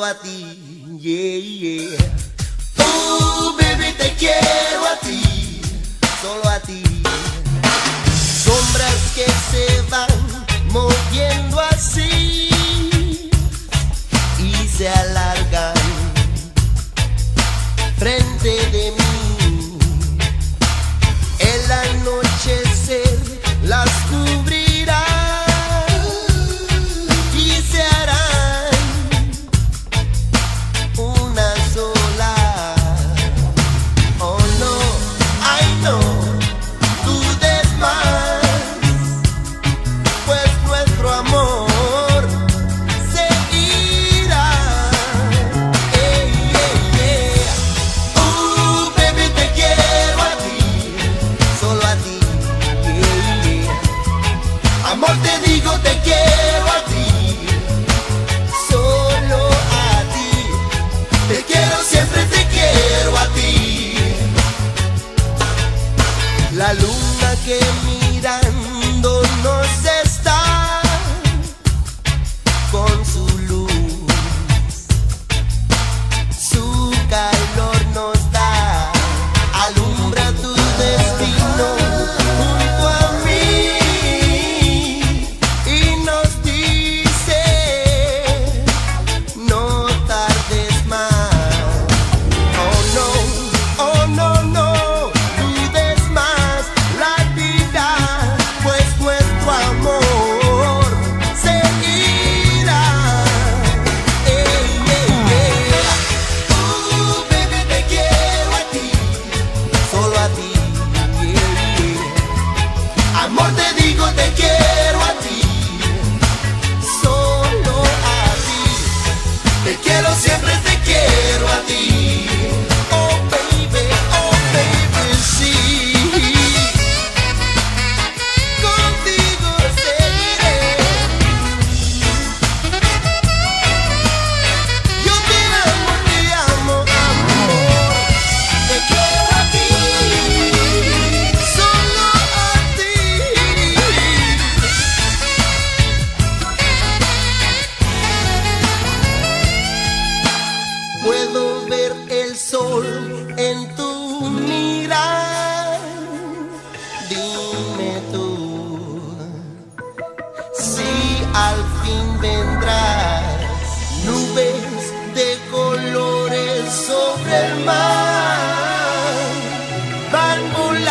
a ti, yeah, yeah. Baby, te quiero a ti, solo a ti. Sombras que se van moviendo así y se alargan frente de mí. El anochecer las cubrirá y se harán una sola. Oh no, ay no, dudes más, pues nuestro amor seguirá. Baby, te quiero a ti, solo a ti, yeah, yeah. Amor, te digo, te quiero a ti, solo a ti. Te quiero, siempre te quiero a ti. La luna que mirándonos está con su luz, su calor nos da. Alumbra tu destino junto a mí y nos dice: no tardes más. Oh no, no dudes más la vida, pues nuestro amor seguirá. Baby, te quiero a ti, solo a ti, yeah, yeah. Amor, te digo, te quiero a ti, solo a ti. Te quiero, siempre te quiero a ti. Oh baby, sí. Contigo seguiré. Yo te amo, amor. Te quiero a ti, solo a ti. Puedo ver el sol en tu mirar. Dime tú si al fin vendrás. Nubes de colores sobre el mar van volando